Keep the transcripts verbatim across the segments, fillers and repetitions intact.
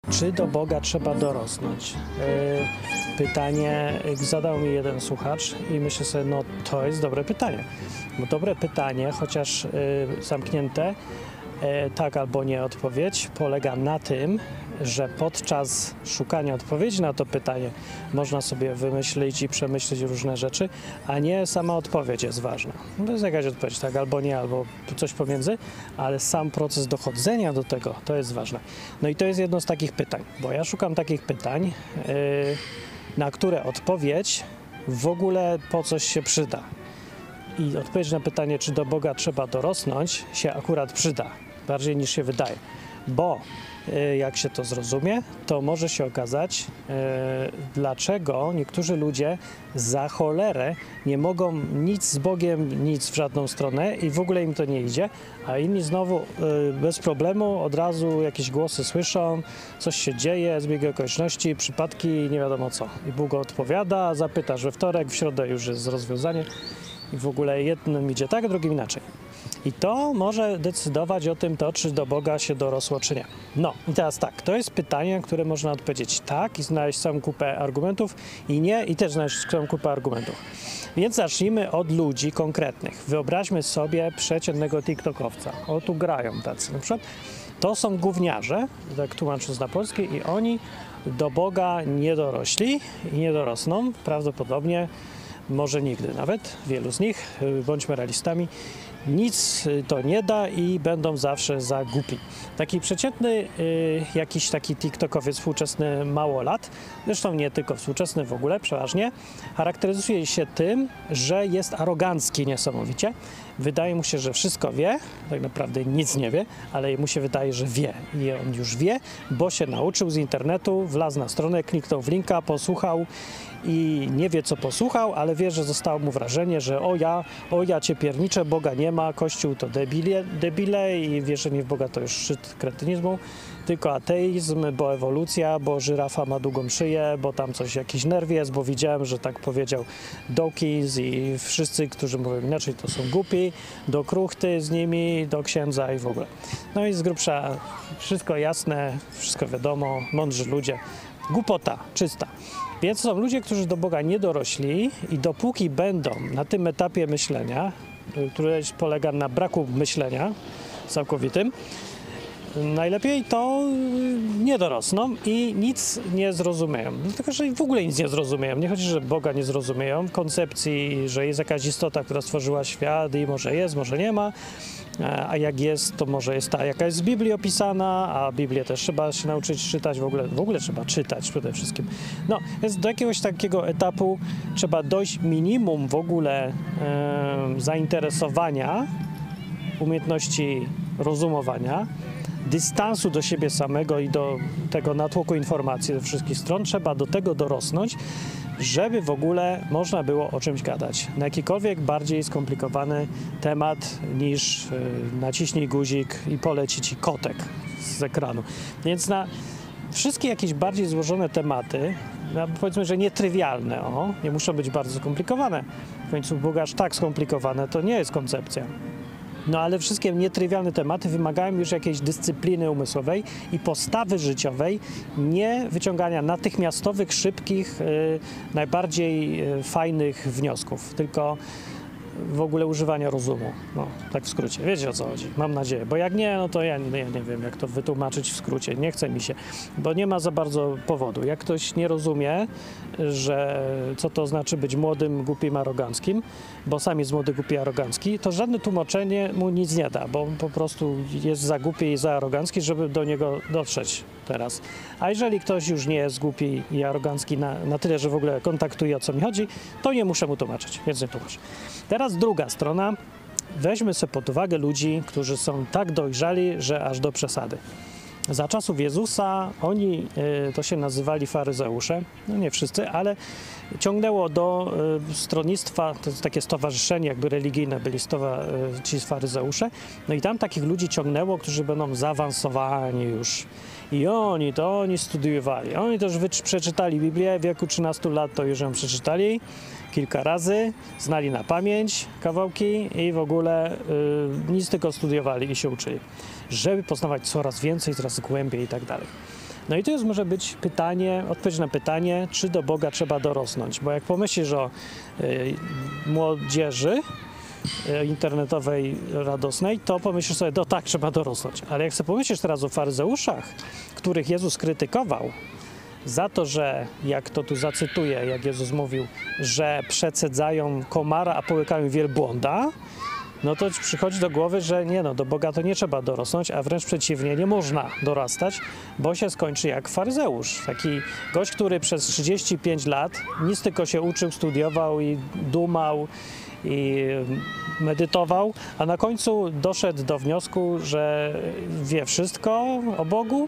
Czy do Boga trzeba dorosnąć? Yy, pytanie zadał mi jeden słuchacz i myślę sobie, no to jest dobre pytanie. Bo dobre pytanie, chociaż yy, zamknięte, yy, tak albo nie odpowiedź, polega na tym, że podczas szukania odpowiedzi na to pytanie można sobie wymyślić i przemyśleć różne rzeczy, a nie sama odpowiedź jest ważna. To jest jakaś odpowiedź, tak albo nie, albo coś pomiędzy, ale sam proces dochodzenia do tego, to jest ważne. No i to jest jedno z takich pytań, bo ja szukam takich pytań, yy, na które odpowiedź w ogóle po coś się przyda. I odpowiedź na pytanie, czy do Boga trzeba dorosnąć, się akurat przyda, bardziej niż się wydaje, bo jak się to zrozumie, to może się okazać, yy, dlaczego niektórzy ludzie za cholerę nie mogą nic z Bogiem, nic w żadną stronę i w ogóle im to nie idzie, a inni znowu yy, bez problemu od razu jakieś głosy słyszą, coś się dzieje, zbieg okoliczności, przypadki, nie wiadomo co. I Bóg odpowiada, zapytasz we wtorek, w środę już jest rozwiązanie i w ogóle jednym idzie tak, drugim inaczej. I to może decydować o tym, to, czy do Boga się dorosło, czy nie. No i teraz tak, to jest pytanie, na które można odpowiedzieć tak i znaleźć całą kupę argumentów i nie, i też znaleźć całą kupę argumentów. Więc zacznijmy od ludzi konkretnych. Wyobraźmy sobie przeciętnego tiktokowca. O, tu grają tacy na przykład. To są gówniarze, tak tłumacząc na polski, i oni do Boga nie dorośli i nie dorosną, prawdopodobnie, może nigdy nawet, wielu z nich, bądźmy realistami, nic to nie da i będą zawsze za głupi. Taki przeciętny y, jakiś taki tiktokowiec współczesny małolat, zresztą nie tylko współczesny, w ogóle przeważnie, charakteryzuje się tym, że jest arogancki niesamowicie. Wydaje mu się, że wszystko wie, tak naprawdę nic nie wie, ale mu się wydaje, że wie. I on już wie, bo się nauczył z internetu, wlazł na stronę, kliknął w linka, posłuchał i nie wie, co posłuchał, ale wie, że zostało mu wrażenie, że o ja, o ja cię pierniczę, Boga nie ma, Kościół to debile, debile i wierzenie w Boga to już szczyt kretynizmu, tylko ateizm, bo ewolucja, bo żyrafa ma długą szyję, bo tam coś, jakiś nerw jest, bo widziałem, że tak powiedział Dawkins i wszyscy, którzy mówią inaczej, to są głupi, do kruchty z nimi, do księdza i w ogóle. No i z grubsza wszystko jasne, wszystko wiadomo, mądrzy ludzie, głupota czysta. Więc są ludzie, którzy do Boga nie dorośli i dopóki będą na tym etapie myślenia, które polega na braku myślenia całkowitym, najlepiej to nie dorosną i nic nie zrozumieją. Dlatego, że w ogóle nic nie zrozumieją. Nie chodzi, że Boga nie zrozumieją, koncepcji, że jest jakaś istota, która stworzyła świat i może jest, może nie ma, a jak jest, to może jest ta, jaka jest w Biblii opisana, a Biblię też trzeba się nauczyć czytać, w ogóle, w ogóle trzeba czytać przede wszystkim. No, więc do jakiegoś takiego etapu trzeba dojść minimum w ogóle e, zainteresowania, umiejętności rozumowania, dystansu do siebie samego i do tego natłoku informacji ze wszystkich stron. Trzeba do tego dorosnąć, żeby w ogóle można było o czymś gadać. Na jakikolwiek bardziej skomplikowany temat niż yy, naciśnij guzik i poleci ci kotek z ekranu. Więc na wszystkie jakieś bardziej złożone tematy, no powiedzmy, że nietrywialne, o, nie muszą być bardzo skomplikowane. W końcu Bóg aż tak skomplikowane to nie jest koncepcja. No ale wszystkie nietrywialne tematy wymagają już jakiejś dyscypliny umysłowej i postawy życiowej, nie wyciągania natychmiastowych, szybkich, yy, najbardziej yy, fajnych wniosków, tylko w ogóle używania rozumu. No, tak w skrócie. Wiecie, o co chodzi. Mam nadzieję. Bo jak nie, no to ja nie, nie wiem, jak to wytłumaczyć w skrócie. Nie chce mi się, bo nie ma za bardzo powodu. Jak ktoś nie rozumie, że co to znaczy być młodym, głupim, aroganckim, bo sam jest młody, głupi, arogancki, to żadne tłumaczenie mu nic nie da, bo on po prostu jest za głupi i za arogancki, żeby do niego dotrzeć teraz. A jeżeli ktoś już nie jest głupi i arogancki na, na tyle, że w ogóle kontaktuje, o co mi chodzi, to nie muszę mu tłumaczyć, więc nie tłumaczę. Teraz druga strona. Weźmy sobie pod uwagę ludzi, którzy są tak dojrzali, że aż do przesady. Za czasów Jezusa oni, y, to się nazywali faryzeusze, no nie wszyscy, ale ciągnęło do y, stronnictwa, to jest takie stowarzyszenie jakby religijne, byli stowa, y, ci faryzeusze, no i tam takich ludzi ciągnęło, którzy będą zaawansowani już. I oni, to oni studiowali, oni też przeczytali Biblię, w wieku trzynastu lat to już ją przeczytali kilka razy, znali na pamięć kawałki i w ogóle y, nic tylko studiowali i się uczyli, żeby poznawać coraz więcej, coraz głębiej i tak dalej. No i to jest może być pytanie, odpowiedź na pytanie, czy do Boga trzeba dorosnąć. Bo jak pomyślisz o y, młodzieży y, internetowej, radosnej, to pomyślisz sobie, no tak, trzeba dorosnąć. Ale jak sobie pomyślisz teraz o faryzeuszach, których Jezus krytykował za to, że, jak to tu zacytuję, jak Jezus mówił, że przecedzają komara, a połykają wielbłąda, no to przychodzi do głowy, że nie no, do Boga to nie trzeba dorosnąć, a wręcz przeciwnie, nie można dorastać, bo się skończy jak faryzeusz. Taki gość, który przez trzydzieści pięć lat nic tylko się uczył, studiował i dumał i medytował, a na końcu doszedł do wniosku, że wie wszystko o Bogu,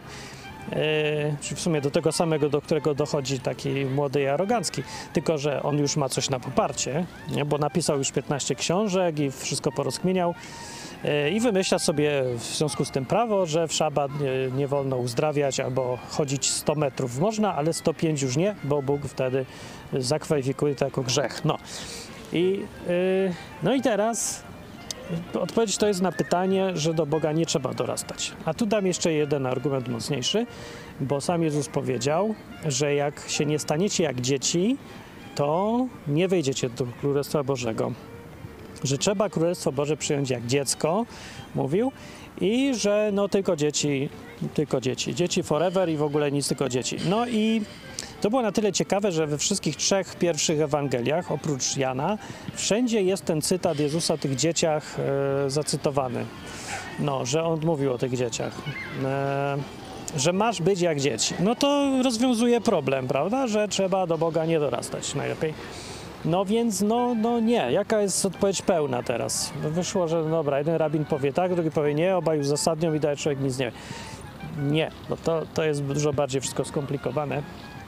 Yy, czy w sumie do tego samego, do którego dochodzi taki młody i arogancki, tylko że on już ma coś na poparcie, nie? Bo napisał już piętnaście książek i wszystko porozkminiał yy, i wymyśla sobie w związku z tym prawo, że w szabat nie, nie wolno uzdrawiać albo chodzić sto metrów można, ale sto pięć już nie, bo Bóg wtedy zakwalifikuje to jako grzech. No i, yy, no i teraz odpowiedź to jest na pytanie, że do Boga nie trzeba dorastać. A tu dam jeszcze jeden argument mocniejszy, bo sam Jezus powiedział, że jak się nie staniecie jak dzieci, to nie wejdziecie do Królestwa Bożego. Że trzeba Królestwo Boże przyjąć jak dziecko, mówił, i że no tylko dzieci, tylko dzieci. Dzieci forever i w ogóle nic, tylko dzieci. No i to było na tyle ciekawe, że we wszystkich trzech pierwszych Ewangeliach, oprócz Jana, wszędzie jest ten cytat Jezusa o tych dzieciach e, zacytowany. No, że on mówił o tych dzieciach. E, że masz być jak dzieci. No to rozwiązuje problem, prawda? Że trzeba do Boga nie dorastać najlepiej. No więc, no, no nie. Jaka jest odpowiedź pełna teraz? Wyszło, że dobra, jeden rabin powie tak, drugi powie nie, obaj uzasadnią i dalej człowiek nic nie wie. Nie, bo to, to jest dużo bardziej wszystko skomplikowane.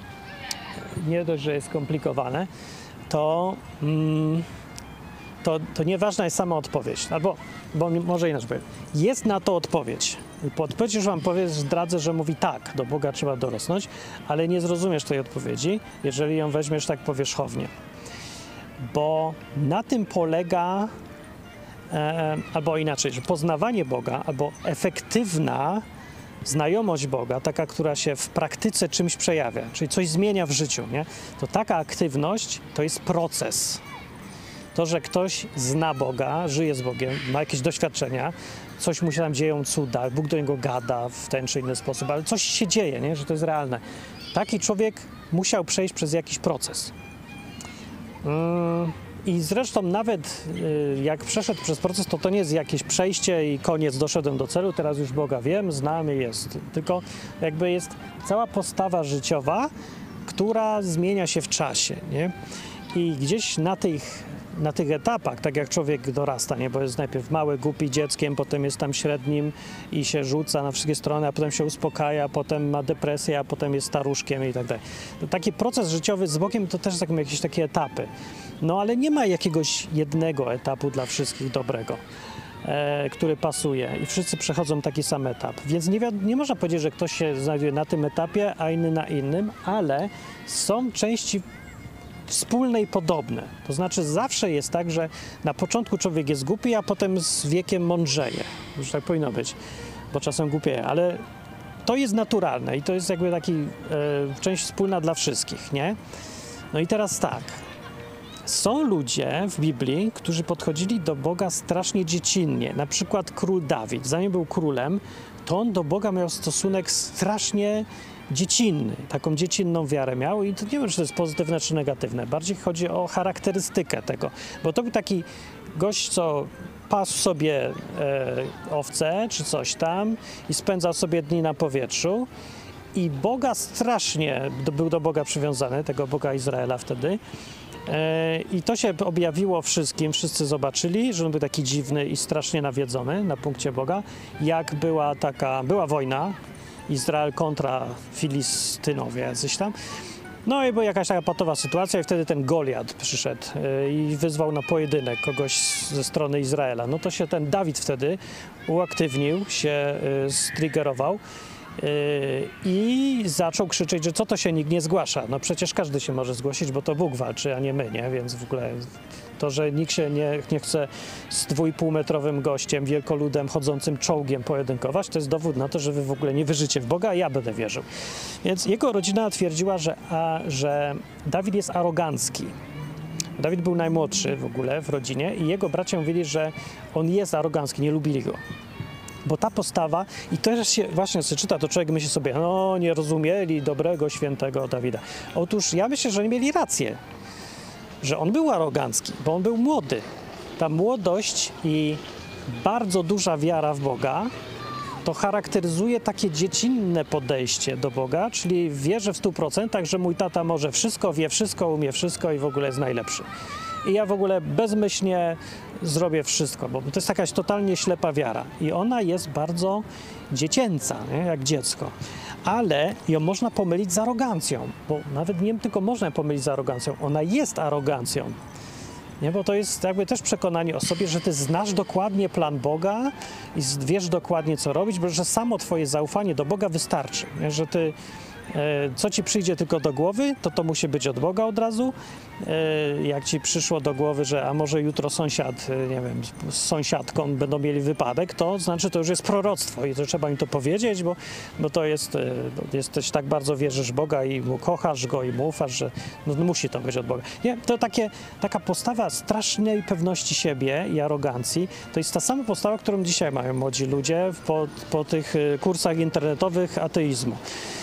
Nie dość, że jest skomplikowane, to, mm, to, to nieważna jest sama odpowiedź. Albo, bo może inaczej powiem, jest na to odpowiedź. I po odpowiedzi już wam powiem, zdradzę, że mówi tak, do Boga trzeba dorosnąć, ale nie zrozumiesz tej odpowiedzi, jeżeli ją weźmiesz tak powierzchownie. Bo na tym polega, e, albo inaczej, że poznawanie Boga, albo efektywna znajomość Boga, taka, która się w praktyce czymś przejawia, czyli coś zmienia w życiu, nie? To taka aktywność to jest proces. To, że ktoś zna Boga, żyje z Bogiem, ma jakieś doświadczenia, coś mu się tam dzieją cuda, Bóg do niego gada w ten czy inny sposób, ale coś się dzieje, nie? Że to jest realne. Taki człowiek musiał przejść przez jakiś proces. Mm. I zresztą nawet y, jak przeszedł przez proces, to to nie jest jakieś przejście i koniec, doszedłem do celu, teraz już Boga wiem, znam i jest. Tylko jakby jest cała postawa życiowa, która zmienia się w czasie, nie? I gdzieś na tych, na tych etapach, tak jak człowiek dorasta, nie? Bo jest najpierw mały, głupi dzieckiem, potem jest tam średnim i się rzuca na wszystkie strony, a potem się uspokaja, potem ma depresję, a potem jest staruszkiem i tak dalej. Taki proces życiowy z Bogiem to też są jakieś takie etapy. No ale nie ma jakiegoś jednego etapu dla wszystkich dobrego, e, który pasuje i wszyscy przechodzą taki sam etap. Więc nie, nie można powiedzieć, że ktoś się znajduje na tym etapie, a inny na innym, ale są części wspólne i podobne. To znaczy zawsze jest tak, że na początku człowiek jest głupi, a potem z wiekiem mądrzeje. Już tak powinno być, bo czasem głupieje, ale to jest naturalne i to jest jakby taki e, część wspólna dla wszystkich, nie? No i teraz tak. Są ludzie w Biblii, którzy podchodzili do Boga strasznie dziecinnie. Na przykład król Dawid. Zanim był królem, to on do Boga miał stosunek strasznie dziecinny. Taką dziecinną wiarę miał i to nie wiem, czy to jest pozytywne, czy negatywne. Bardziej chodzi o charakterystykę tego. Bo to był taki gość, co pasł sobie e, owce, czy coś tam i spędzał sobie dni na powietrzu. I Boga strasznie, był do Boga przywiązany, tego Boga Izraela wtedy. I to się objawiło wszystkim, wszyscy zobaczyli, że on był taki dziwny i strasznie nawiedzony na punkcie Boga, jak była taka, była wojna, Izrael kontra Filistynowie, jacyś tam. No i była jakaś taka patowa sytuacja i wtedy ten Goliat przyszedł i wyzwał na pojedynek kogoś ze strony Izraela. No to się ten Dawid wtedy uaktywnił, się striggerował I zaczął krzyczeć, że co to się nikt nie zgłasza. No przecież każdy się może zgłosić, bo to Bóg walczy, a nie my, nie? Więc w ogóle to, że nikt się nie, nie chce z dwójpółmetrowym gościem, wielkoludem, chodzącym czołgiem pojedynkować, to jest dowód na to, że wy w ogóle nie wierzycie w Boga, a ja będę wierzył. Więc jego rodzina twierdziła, że, a, że Dawid jest arogancki. Dawid był najmłodszy w ogóle w rodzinie i jego bracia mówili, że on jest arogancki, nie lubili go. Bo ta postawa, i teraz się właśnie się czyta, to człowiek myśli sobie, no nie rozumieli dobrego, świętego Dawida. Otóż ja myślę, że oni mieli rację, że on był arogancki, bo on był młody. Ta młodość i bardzo duża wiara w Boga to charakteryzuje takie dziecinne podejście do Boga, czyli wierzę w stu procentach, że mój tata może wszystko, wie wszystko, umie wszystko i w ogóle jest najlepszy. I ja w ogóle bezmyślnie zrobię wszystko, bo to jest jakaś totalnie ślepa wiara. I ona jest bardzo dziecięca, nie? Jak dziecko. Ale ją można pomylić z arogancją, bo nawet nie tylko można pomylić z arogancją, ona jest arogancją. Nie? Bo to jest jakby też przekonanie o sobie, że ty znasz dokładnie plan Boga i wiesz dokładnie, co robić, bo że samo twoje zaufanie do Boga wystarczy. Nie? Że ty co ci przyjdzie tylko do głowy, to to musi być od Boga od razu. Jak ci przyszło do głowy, że a może jutro sąsiad, nie wiem, z sąsiadką będą mieli wypadek, to znaczy to już jest proroctwo i to trzeba im to powiedzieć, bo, bo to jest, jesteś tak bardzo wierzysz w Boga i mu kochasz go i mu ufasz, że no, musi to być od Boga. Nie, to takie, taka postawa strasznej pewności siebie i arogancji, to jest ta sama postawa, którą dzisiaj mają młodzi ludzie po, po tych kursach internetowych ateizmu.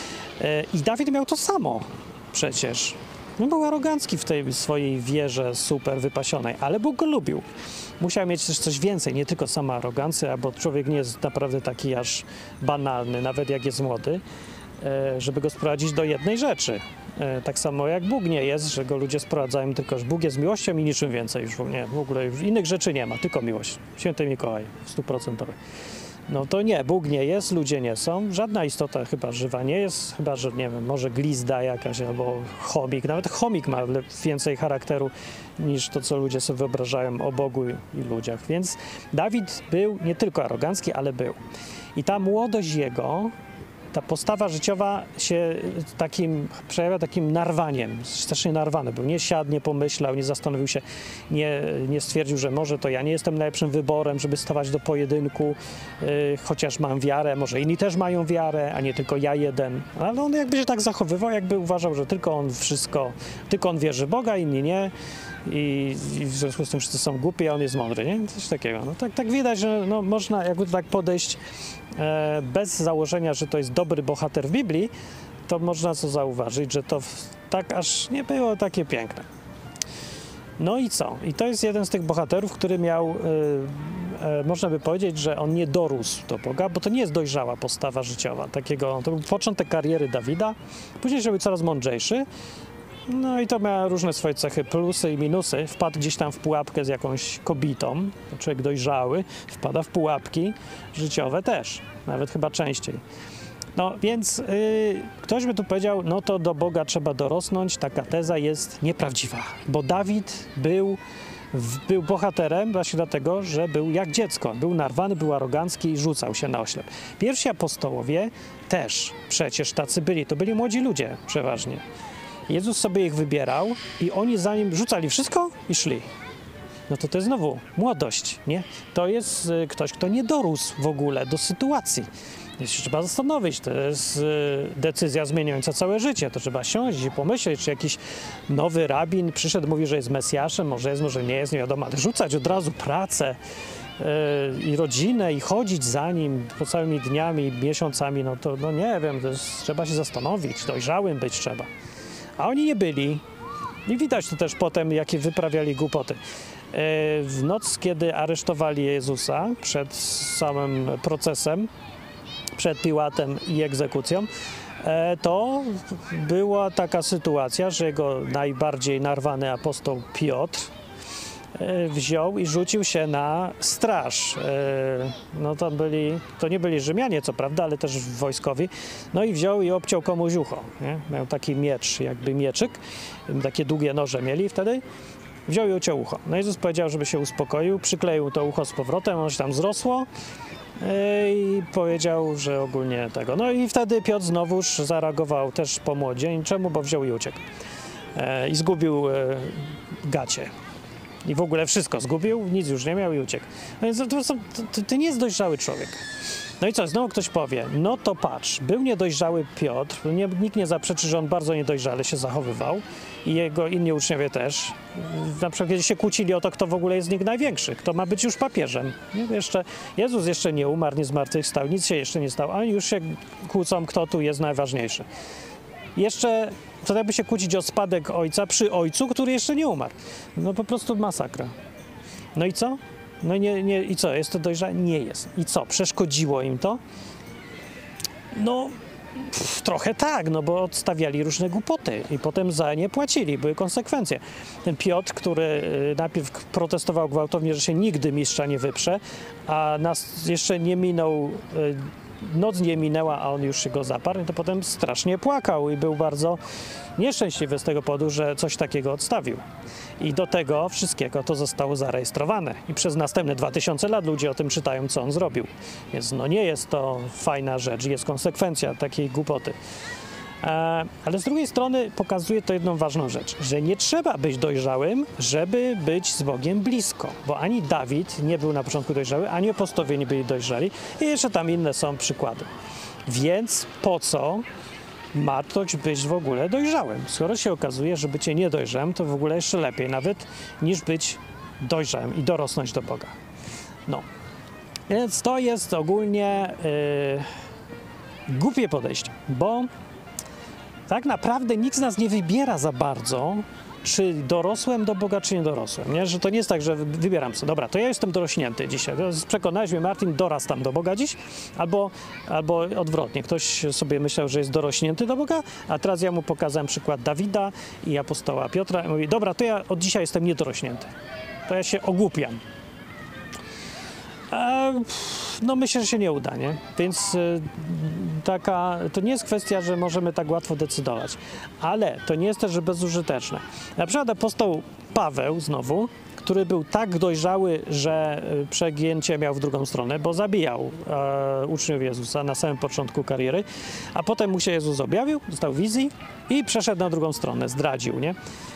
I Dawid miał to samo przecież. No był arogancki w tej swojej wierze super wypasionej, ale Bóg go lubił. Musiał mieć też coś więcej, nie tylko sama arogancja, bo człowiek nie jest naprawdę taki aż banalny, nawet jak jest młody, żeby go sprowadzić do jednej rzeczy. Tak samo jak Bóg nie jest, że go ludzie sprowadzają, tylko że Bóg jest miłością i niczym więcej. Już nie, w ogóle już innych rzeczy nie ma, tylko miłość. Święty Mikołaj, stuprocentowy. No to nie, Bóg nie jest, ludzie nie są, żadna istota chyba żywa nie jest, chyba że, nie wiem, może glizda jakaś albo chomik, nawet chomik ma więcej charakteru niż to, co ludzie sobie wyobrażają o Bogu i ludziach. Więc Dawid był nie tylko arogancki, ale był. I ta młodość jego, ta postawa życiowa się takim, przejawia takim narwaniem, strasznie narwany był. Nie siadł, nie pomyślał, nie zastanowił się, nie, nie stwierdził, że może to ja nie jestem najlepszym wyborem, żeby stawać do pojedynku, yy, chociaż mam wiarę, może inni też mają wiarę, a nie tylko ja jeden. Ale on jakby się tak zachowywał, jakby uważał, że tylko on wszystko, tylko on wierzy w Boga, inni nie. I, I w związku z tym wszyscy są głupi, a on jest mądry, nie? Coś takiego. No tak, tak widać, że no, można jakby tak podejść e, bez założenia, że to jest dobry bohater w Biblii, to można co zauważyć, że to w, tak aż nie było takie piękne. No i co? I to jest jeden z tych bohaterów, który miał, e, e, można by powiedzieć, że on nie dorósł do Boga, bo to nie jest dojrzała postawa życiowa. Takiego, to był początek kariery Dawida, później się był coraz mądrzejszy. No i to miało różne swoje cechy, plusy i minusy. Wpadł gdzieś tam w pułapkę z jakąś kobietą, człowiek dojrzały, wpada w pułapki życiowe też, nawet chyba częściej. No więc yy, ktoś by tu powiedział, no to do Boga trzeba dorosnąć, taka teza jest nieprawdziwa, bo Dawid był, w, był bohaterem właśnie dlatego, że był jak dziecko, był narwany, był arogancki i rzucał się na oślep. Pierwsi apostołowie też przecież tacy byli, to byli młodzi ludzie przeważnie. Jezus sobie ich wybierał i oni za nim rzucali wszystko i szli. No to to jest znowu młodość, nie? To jest y, ktoś, kto nie dorósł w ogóle do sytuacji. To się trzeba zastanowić, to jest y, decyzja zmieniająca całe życie. To trzeba siąść i pomyśleć, czy jakiś nowy rabin przyszedł, mówi, że jest Mesjaszem, może jest, może nie jest, nie wiadomo, ale rzucać od razu pracę y, i rodzinę i chodzić za nim po całymi dniami, miesiącami, no to no nie wiem, to jest, trzeba się zastanowić, dojrzałym być trzeba. A oni nie byli. I widać to też potem, jakie wyprawiali głupoty. W noc, kiedy aresztowali Jezusa przed samym procesem, przed Piłatem i egzekucją, to była taka sytuacja, że jego najbardziej narwany apostoł Piotr wziął i rzucił się na straż. No to byli, to nie byli Rzymianie, co prawda, ale też wojskowi. No i wziął i obciął komuś ucho. Nie? Miał taki miecz, jakby mieczyk. Takie długie noże mieli wtedy. wziął i uciął ucho. No Jezus powiedział, żeby się uspokoił, przykleił to ucho z powrotem, ono się tam zrosło i powiedział, że ogólnie tego. No i wtedy Piotr znowuż zareagował też po młodzieńczemu, bo wziął i uciekł. I zgubił gacie. I w ogóle wszystko zgubił, nic już nie miał i uciekł. No więc to, to, to, to nie jest dojrzały człowiek. No i co, znowu ktoś powie, no to patrz, był niedojrzały Piotr, nie, nikt nie zaprzeczy, że on bardzo niedojrzale się zachowywał i jego inni uczniowie też. Na przykład kiedy się kłócili o to, kto w ogóle jest z nich największy, kto ma być już papieżem. Nie? Jeszcze, Jezus jeszcze nie umarł, nie zmartwychwstał, nic się jeszcze nie stało, a już się kłócą, kto tu jest najważniejszy. Jeszcze to jakby się kłócić o spadek ojca przy ojcu, który jeszcze nie umarł. No po prostu masakra. No i co? No nie, nie, i co? Jest to dojrzałe? Nie jest. I co? Przeszkodziło im to? No pff, trochę tak, no bo odstawiali różne głupoty i potem za nie płacili, były konsekwencje. Ten Piotr, który y, najpierw protestował gwałtownie, że się nigdy mistrza nie wyprze, a nas jeszcze nie minął... Y, Noc nie minęła, a on już się go zaparł, to potem strasznie płakał i był bardzo nieszczęśliwy z tego powodu, że coś takiego odstawił. I do tego wszystkiego to zostało zarejestrowane. I przez następne dwa tysiące lat ludzie o tym czytają, co on zrobił. Więc no nie jest to fajna rzecz, jest konsekwencja takiej głupoty. Ale z drugiej strony pokazuje to jedną ważną rzecz, że nie trzeba być dojrzałym, żeby być z Bogiem blisko, bo ani Dawid nie był na początku dojrzały, ani apostołowie nie byli dojrzali i jeszcze tam inne są przykłady. Więc po co ma ktoś być w ogóle dojrzałym? Skoro się okazuje, że bycie niedojrzałym to w ogóle jeszcze lepiej nawet niż być dojrzałym i dorosnąć do Boga. No, więc to jest ogólnie yy, głupie podejście, bo tak naprawdę nikt z nas nie wybiera za bardzo, czy dorosłem do Boga, czy nie dorosłem. Nie? Że to nie jest tak, że wybieram sobie, dobra, to ja jestem dorośnięty dzisiaj. Przekonałeś mnie, Martin, dorastam do Boga dziś, albo, albo odwrotnie. Ktoś sobie myślał, że jest dorośnięty do Boga, a teraz ja mu pokazałem przykład Dawida i apostoła Piotra i mówi, dobra, to ja od dzisiaj jestem niedorośnięty. To ja się ogłupiam. E, no myślę, że się nie uda, nie? Więc y, taka, to nie jest kwestia, że możemy tak łatwo decydować, ale to nie jest też że bezużyteczne. Na przykład apostoł Paweł znowu, który był tak dojrzały, że przegięcie miał w drugą stronę, bo zabijał e, uczniów Jezusa na samym początku kariery, a potem mu się Jezus objawił, dostał wizji i przeszedł na drugą stronę, zdradził, nie?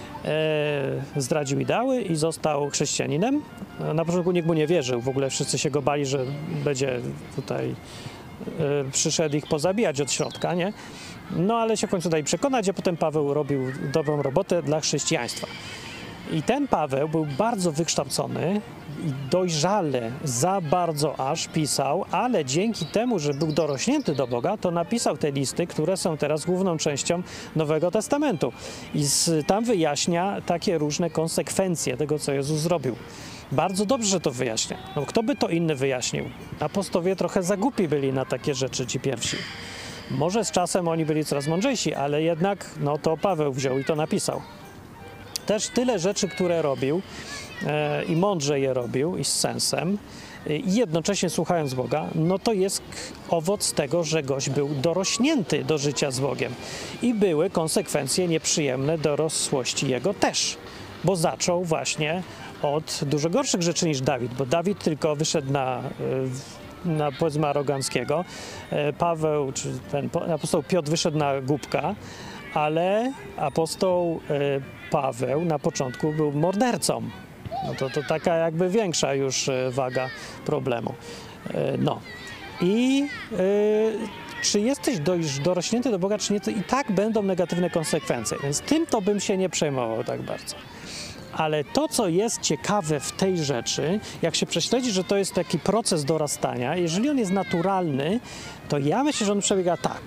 E, zdradził ideały i został chrześcijaninem. Na początku nikt mu nie wierzył, w ogóle wszyscy się go bali, że będzie tutaj e, przyszedł ich pozabijać od środka, nie? No ale się w końcu dali przekonać, a potem Paweł robił dobrą robotę dla chrześcijaństwa. I ten Paweł był bardzo wykształcony i dojrzale, za bardzo aż pisał, ale dzięki temu, że był dorośnięty do Boga, to napisał te listy, które są teraz główną częścią Nowego Testamentu. I z, tam wyjaśnia takie różne konsekwencje tego, co Jezus zrobił. Bardzo dobrze, że to wyjaśnia. No, kto by to inny wyjaśnił? Apostowie trochę za głupi byli na takie rzeczy, ci pierwsi. Może z czasem oni byli coraz mądrzejsi, ale jednak no, to Paweł wziął i to napisał. Też tyle rzeczy, które robił e, i mądrze je robił i z sensem e, i jednocześnie słuchając Boga, no to jest owoc tego, że gość był dorośnięty do życia z Bogiem i były konsekwencje nieprzyjemne dorosłości jego też, bo zaczął właśnie od dużo gorszych rzeczy niż Dawid, bo Dawid tylko wyszedł na, na powiedzmy aroganckiego, e, Paweł czy ten apostoł Piotr wyszedł na głupka, ale apostoł e, Paweł na początku był mordercą. No to, to taka jakby większa już e, waga problemu. E, no. I e, czy jesteś dość dorośnięty do Boga, czy nie, to i tak będą negatywne konsekwencje. Więc tym to bym się nie przejmował tak bardzo. Ale to, co jest ciekawe w tej rzeczy, jak się prześledzi, że to jest taki proces dorastania, jeżeli on jest naturalny, to ja myślę, że on przebiega tak,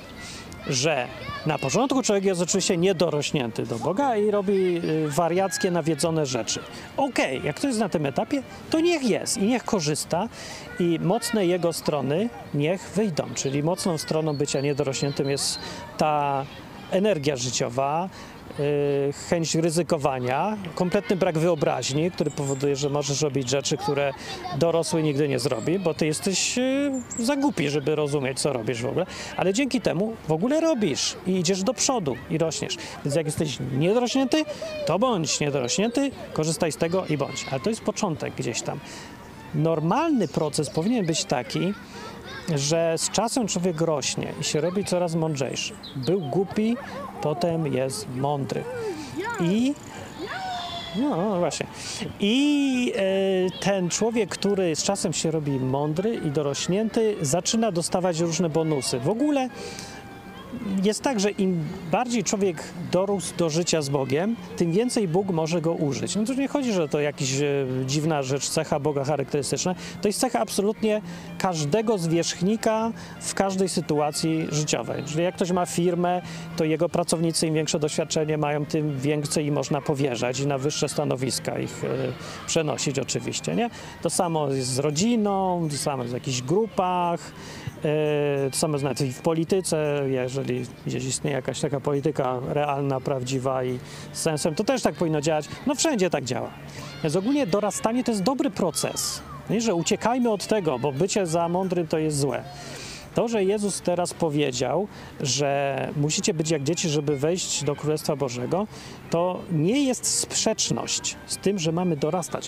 że na początku człowiek jest oczywiście niedorośnięty do Boga i robi y, wariackie, nawiedzone rzeczy. Okej, okay, jak ktoś jest na tym etapie, to niech jest i niech korzysta i mocne jego strony niech wyjdą. Czyli mocną stroną bycia niedorośniętym jest ta energia życiowa, yy, chęć ryzykowania, kompletny brak wyobraźni, który powoduje, że możesz robić rzeczy, które dorosły nigdy nie zrobi, bo ty jesteś yy, za głupi, żeby rozumieć, co robisz w ogóle, ale dzięki temu w ogóle robisz i idziesz do przodu i rośniesz. Więc jak jesteś niedorośnięty, to bądź niedorośnięty, korzystaj z tego i bądź. Ale to jest początek gdzieś tam. Normalny proces powinien być taki, że z czasem człowiek rośnie i się robi coraz mądrzejszy. Był głupi, potem jest mądry. I no, no właśnie. I e, ten człowiek, który z czasem się robi mądry i dorośnięty, zaczyna dostawać różne bonusy. W ogóle jest tak, że im bardziej człowiek dorósł do życia z Bogiem, tym więcej Bóg może go użyć. No to nie chodzi, że to jakaś e, dziwna rzecz, cecha Boga charakterystyczna. To jest cecha absolutnie każdego zwierzchnika w każdej sytuacji życiowej. Czyli jak ktoś ma firmę, to jego pracownicy im większe doświadczenie mają, tym więcej im można powierzać i na wyższe stanowiska ich e, przenosić oczywiście, nie? To samo jest z rodziną, to samo jest w jakichś grupach, e, to samo jest nawet w polityce, jeżeli gdzieś istnieje jakaś taka polityka realna, prawdziwa i z sensem, to też tak powinno działać. No wszędzie tak działa. Więc ogólnie dorastanie to jest dobry proces. Nie, że uciekajmy od tego, bo bycie za mądrym to jest złe. To, że Jezus teraz powiedział, że musicie być jak dzieci, żeby wejść do Królestwa Bożego, to nie jest sprzeczność z tym, że mamy dorastać.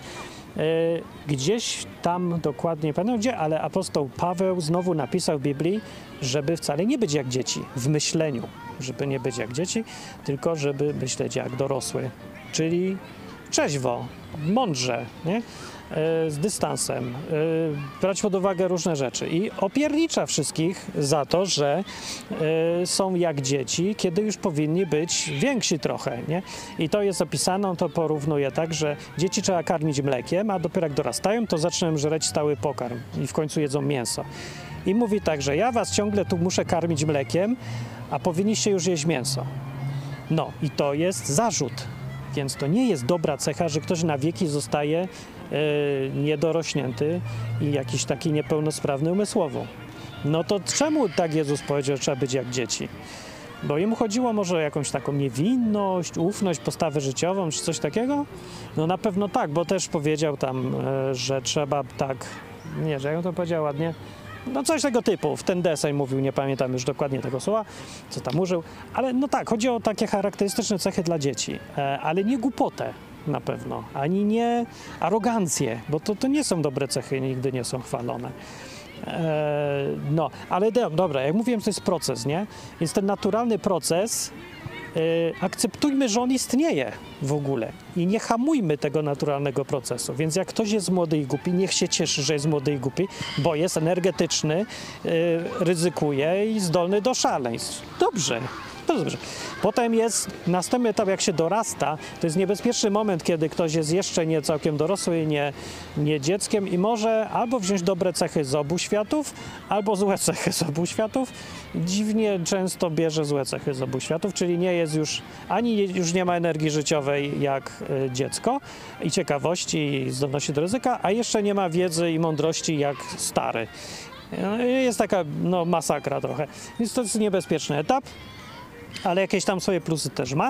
Gdzieś tam dokładnie, nie pamiętam gdzie, ale apostoł Paweł znowu napisał w Biblii, żeby wcale nie być jak dzieci w myśleniu, żeby nie być jak dzieci, tylko żeby myśleć jak dorosły, czyli trzeźwo, mądrze, nie? Z dystansem, brać pod uwagę różne rzeczy i opiernicza wszystkich za to, że są jak dzieci, kiedy już powinni być więksi trochę, nie? I to jest opisane, on to porównuje tak, że dzieci trzeba karmić mlekiem, a dopiero jak dorastają, to zaczynają żreć stały pokarm i w końcu jedzą mięso. I mówi tak, że ja was ciągle tu muszę karmić mlekiem, a powinniście już jeść mięso. No i to jest zarzut, więc to nie jest dobra cecha, że ktoś na wieki zostaje Yy, niedorośnięty i jakiś taki niepełnosprawny umysłowo. No to czemu tak Jezus powiedział, że trzeba być jak dzieci? Bo jemu chodziło może o jakąś taką niewinność, ufność, postawę życiową, czy coś takiego? No na pewno tak, bo też powiedział tam, yy, że trzeba tak, nie, że jak on to powiedział ładnie, no coś tego typu, w ten deseń mówił, nie pamiętam już dokładnie tego słowa, co tam użył, ale no tak, chodzi o takie charakterystyczne cechy dla dzieci, yy, ale nie głupotę. Na pewno, ani nie arogancję, bo to, to nie są dobre cechy, nigdy nie są chwalone. Eee, no, ale do, dobra, jak mówiłem, to jest proces, nie? Więc ten naturalny proces, e, akceptujmy, że on istnieje w ogóle i nie hamujmy tego naturalnego procesu. Więc jak ktoś jest młody i głupi, niech się cieszy, że jest młody i głupi, bo jest energetyczny, e, ryzykuje i zdolny do szaleństw. Dobrze. To dobrze. Potem jest następny etap, jak się dorasta, to jest niebezpieczny moment, kiedy ktoś jest jeszcze nie całkiem dorosły, nie, nie dzieckiem i może albo wziąć dobre cechy z obu światów, albo złe cechy z obu światów. Dziwnie często bierze złe cechy z obu światów, czyli nie jest już, ani już nie ma energii życiowej jak y, dziecko i ciekawości i zdolności do ryzyka, a jeszcze nie ma wiedzy i mądrości jak stary. Jest taka no, masakra trochę. Więc to jest niebezpieczny etap. Ale jakieś tam swoje plusy też ma.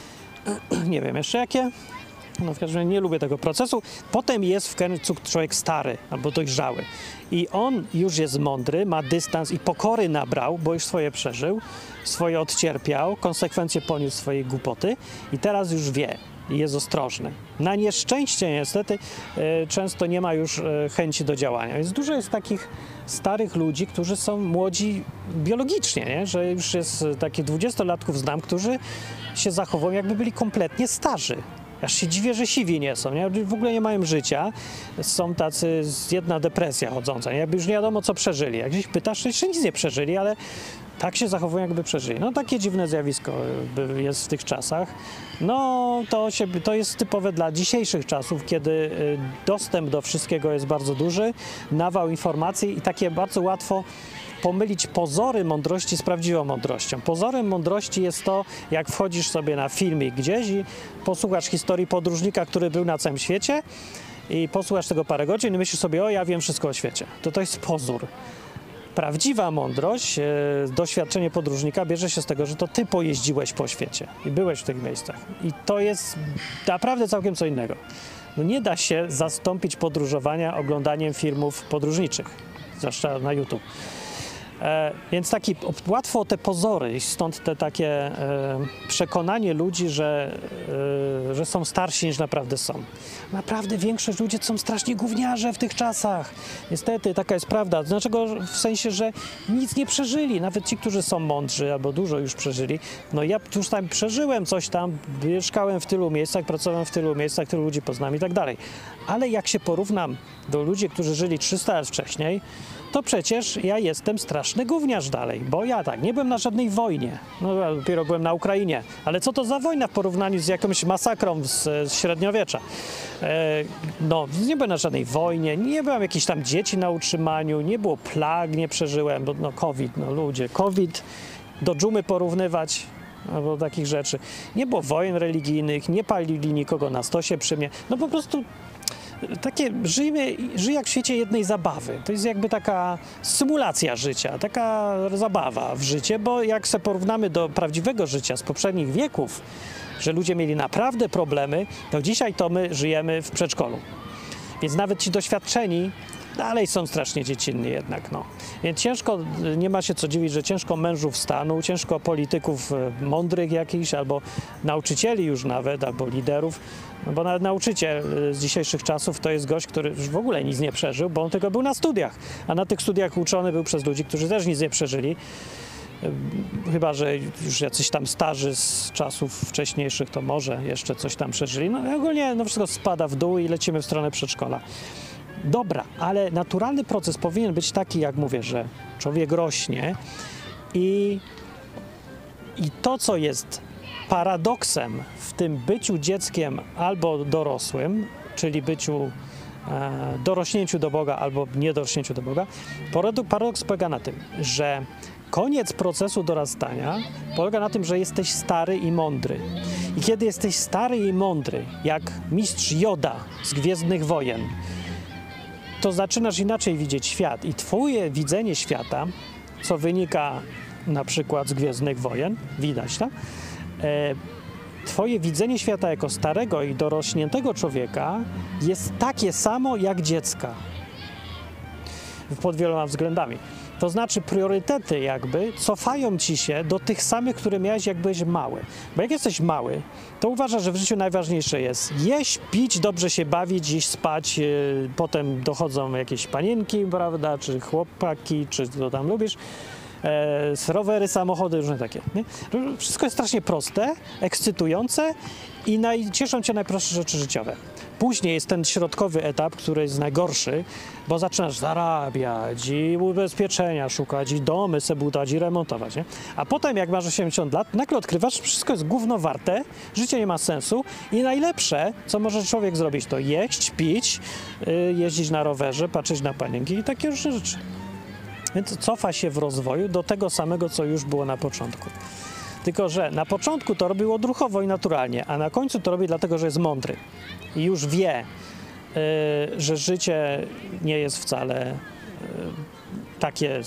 Nie wiem jeszcze jakie. No w każdym razie nie lubię tego procesu. Potem jest w końcu człowiek stary albo dojrzały. I on już jest mądry, ma dystans i pokory nabrał, bo już swoje przeżył, swoje odcierpiał, konsekwencje poniósł swojej głupoty i teraz już wie. I jest ostrożny. Na nieszczęście niestety e, często nie ma już e, chęci do działania. Więc dużo jest takich starych ludzi, którzy są młodzi biologicznie, nie? Że już jest takich dwudziestolatków znam, którzy się zachowują jakby byli kompletnie starzy. Aż się dziwię, że siwi nie są, nie? W ogóle nie mają życia. Są tacy, jedna depresja chodząca, nie? Jakby już nie wiadomo, co przeżyli. Jak gdzieś pytasz, to jeszcze nic nie przeżyli, ale tak się zachowują, jakby przeżyli. No takie dziwne zjawisko jest w tych czasach. No to, się, to jest typowe dla dzisiejszych czasów, kiedy dostęp do wszystkiego jest bardzo duży, nawał informacji i takie bardzo łatwo pomylić pozory mądrości z prawdziwą mądrością. Pozorem mądrości jest to, jak wchodzisz sobie na filmik gdzieś i posłuchasz historii podróżnika, który był na całym świecie i posłuchasz tego parę godzin i myślisz sobie, o ja wiem wszystko o świecie. To to jest pozór. Prawdziwa mądrość, e, doświadczenie podróżnika bierze się z tego, że to ty pojeździłeś po świecie i byłeś w tych miejscach. I to jest naprawdę całkiem co innego. No nie da się zastąpić podróżowania oglądaniem filmów podróżniczych, zwłaszcza na YouTube. E, więc taki, łatwo te pozory, stąd te takie e, przekonanie ludzi, że, e, że są starsi niż naprawdę są. Naprawdę większość ludzi są strasznie gówniarze w tych czasach. Niestety, taka jest prawda. Dlaczego? W sensie, że nic nie przeżyli. Nawet ci, którzy są mądrzy albo dużo już przeżyli. No ja już tam przeżyłem coś tam, mieszkałem w tylu miejscach, pracowałem w tylu miejscach, tylu ludzi poznałem i tak dalej. Ale jak się porównam do ludzi, którzy żyli trzysta lat wcześniej, to przecież ja jestem straszny gówniarz dalej, bo ja tak, nie byłem na żadnej wojnie, no ja dopiero byłem na Ukrainie, ale co to za wojna w porównaniu z jakąś masakrą z, z średniowiecza? E, no, nie byłem na żadnej wojnie, nie byłem jakichś tam dzieci na utrzymaniu, nie było plag, nie przeżyłem, bo no COVID, no ludzie, COVID, do dżumy porównywać, albo takich rzeczy. Nie było wojen religijnych, nie palili nikogo na stosie przy mnie, no po prostu takie żyjemy, żyję jak w świecie jednej zabawy. To jest jakby taka symulacja życia, taka zabawa w życie, bo jak se porównamy do prawdziwego życia z poprzednich wieków, że ludzie mieli naprawdę problemy, to dzisiaj to my żyjemy w przedszkolu. Więc nawet ci doświadczeni dalej są strasznie dziecinni jednak, no. Więc ciężko, nie ma się co dziwić, że ciężko mężów stanu, ciężko polityków mądrych jakichś, albo nauczycieli już nawet, albo liderów, no bo nawet nauczyciel z dzisiejszych czasów to jest gość, który już w ogóle nic nie przeżył, bo on tylko był na studiach, a na tych studiach uczony był przez ludzi, którzy też nic nie przeżyli. Chyba że już jacyś tam starzy z czasów wcześniejszych to może jeszcze coś tam przeżyli. No ogólnie no wszystko spada w dół i lecimy w stronę przedszkola. Dobra, ale naturalny proces powinien być taki, jak mówię, że człowiek rośnie i, i to, co jest paradoksem w tym byciu dzieckiem albo dorosłym, czyli byciu e, dorośnięciu do Boga albo niedorośnięciu do Boga, paradoks polega na tym, że koniec procesu dorastania polega na tym, że jesteś stary i mądry. I kiedy jesteś stary i mądry, jak mistrz Joda z Gwiezdnych Wojen, to zaczynasz inaczej widzieć świat i twoje widzenie świata, co wynika na przykład z Gwiezdnych Wojen, widać, tak? E, twoje widzenie świata jako starego i dorośniętego człowieka jest takie samo jak dziecka. Pod wieloma względami. To znaczy priorytety jakby cofają ci się do tych samych, które miałeś jak byłeś mały. Bo jak jesteś mały, to uważasz, że w życiu najważniejsze jest jeść, pić, dobrze się bawić, iść spać, yy, potem dochodzą jakieś panienki, prawda, czy chłopaki, czy co tam lubisz, e, rowery, samochody, różne takie. Nie? Wszystko jest strasznie proste, ekscytujące i naj, cieszą cię najprostsze rzeczy życiowe. Później jest ten środkowy etap, który jest najgorszy, bo zaczynasz zarabiać i ubezpieczenia szukać i domy sobie budować i remontować, nie? A potem jak masz osiemdziesiąt lat, nagle odkrywasz, że wszystko jest gówno warte, życie nie ma sensu i najlepsze, co może człowiek zrobić, to jeść, pić, yy, jeździć na rowerze, patrzeć na panienki i takie różne rzeczy. Więc cofa się w rozwoju do tego samego, co już było na początku. Tylko że na początku to robił odruchowo i naturalnie, a na końcu to robi dlatego, że jest mądry. I już wie, y, że życie nie jest wcale y, takie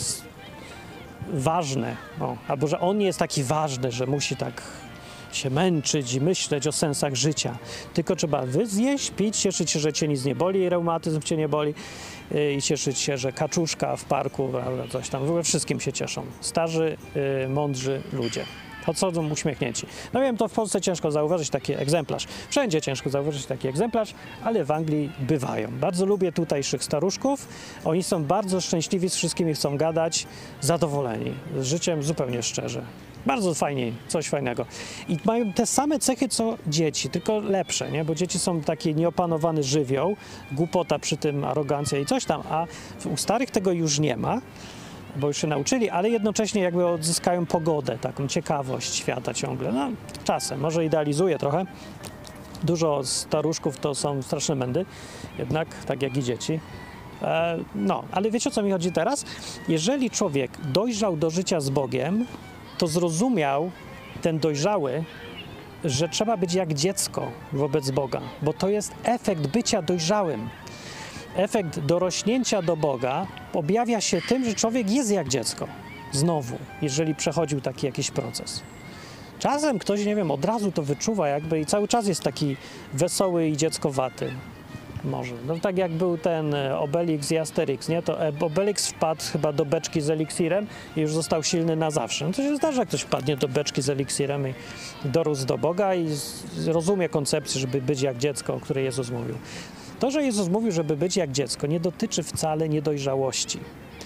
ważne, o, albo że on nie jest taki ważny, że musi tak się męczyć i myśleć o sensach życia. Tylko trzeba zjeść, pić, cieszyć się, że cię nic nie boli, reumatyzm cię nie boli y, i cieszyć się, że kaczuszka w parku, prawda, coś tam, w ogóle wszystkim się cieszą. Starzy, y, mądrzy ludzie. Chodzą uśmiechnięci. No wiem, to w Polsce ciężko zauważyć taki egzemplarz. Wszędzie ciężko zauważyć taki egzemplarz, ale w Anglii bywają. Bardzo lubię tutejszych staruszków. Oni są bardzo szczęśliwi, z wszystkimi chcą gadać, zadowoleni. Z życiem zupełnie szczerze. Bardzo fajnie, coś fajnego. I mają te same cechy, co dzieci, tylko lepsze, nie? Bo dzieci są taki nieopanowany żywioł, głupota przy tym, arogancja i coś tam, a u starych tego już nie ma, bo już się nauczyli, ale jednocześnie jakby odzyskają pogodę, taką ciekawość świata ciągle. No, czasem, może idealizuję trochę. Dużo staruszków to są straszne mędy, jednak, tak jak i dzieci. E, no, ale wiecie, o co mi chodzi teraz? Jeżeli człowiek dojrzał do życia z Bogiem, to zrozumiał, ten dojrzały, że trzeba być jak dziecko wobec Boga, bo to jest efekt bycia dojrzałym. efekt dorośnięcia do Boga objawia się tym, że człowiek jest jak dziecko. Znowu, jeżeli przechodził taki jakiś proces. Czasem ktoś, nie wiem, od razu to wyczuwa jakby i cały czas jest taki wesoły i dzieckowaty. Może. No tak jak był ten Obelix i Asterix, nie? To Obelix wpadł chyba do beczki z eliksirem i już został silny na zawsze. No to się zdarza, jak ktoś wpadnie do beczki z eliksirem i dorósł do Boga i rozumie koncepcję, żeby być jak dziecko, o której Jezus mówił. To, że Jezus mówił, żeby być jak dziecko, nie dotyczy wcale niedojrzałości.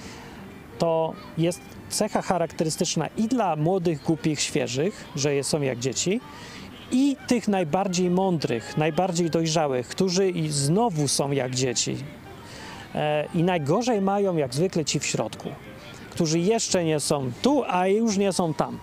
To jest cecha charakterystyczna i dla młodych, głupich, świeżych, że są jak dzieci, i tych najbardziej mądrych, najbardziej dojrzałych, którzy i znowu są jak dzieci. E, I najgorzej mają jak zwykle ci w środku, którzy jeszcze nie są tu, a już nie są tam.